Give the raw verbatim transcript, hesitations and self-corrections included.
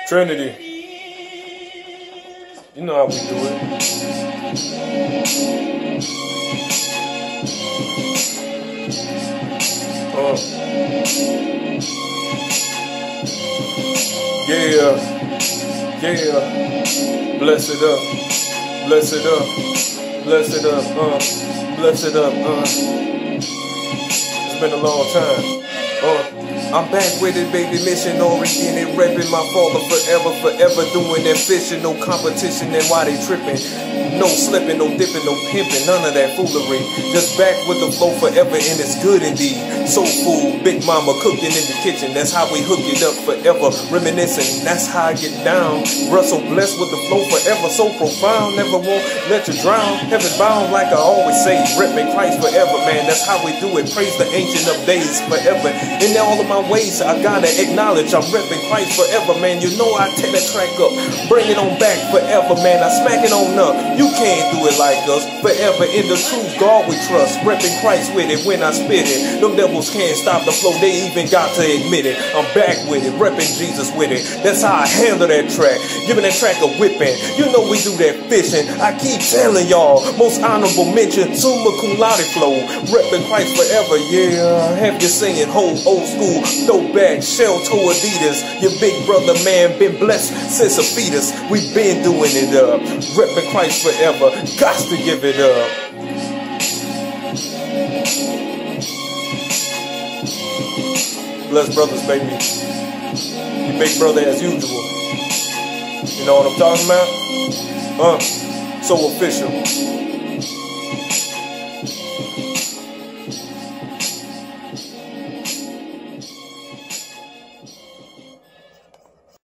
Trinity. You know how we do it. Uh. Yeah. Yeah. Bless it up. Bless it up. Bless it up. Uh. Bless it up. Uh. It's been a long time. Uh. I'm back with it, baby, mission oriented, repping my father forever, forever doing that fishing, no competition, and why they tripping, no slipping, no dipping, no pimping, none of that foolery, just back with the flow forever, and it's good indeed, soul food, big mama cooking in the kitchen, that's how we hook it up forever, reminiscing, that's how I get down, Russell blessed with the flow forever, so profound, never won't let you drown, heaven bound like I always say, repping Christ forever, man, that's how we do it, praise the ancient of days forever, in all of my ways, I gotta acknowledge I'm repping Christ forever, man. You know I tear that track up, bring it on back forever, man. I smack it on up. You can't do it like us. Forever in the truth, God we trust. Repping Christ with it when I spit it. Them devils can't stop the flow. They even got to admit it. I'm back with it, repping Jesus with it. That's how I handle that track, giving that track a whipping. You know we do that fishing. I keep telling y'all, most honorable mention, summa cum laude flow. Repping Christ forever, yeah. Have you singing whole old school? Throwback, shell toe Adidas. Your big brother, man, been blessed since a fetus. We been doing it up. Repping Christ forever. Got to give it up. Bless brothers, baby. Your big brother as usual. You know what I'm talking about? Uh, so official.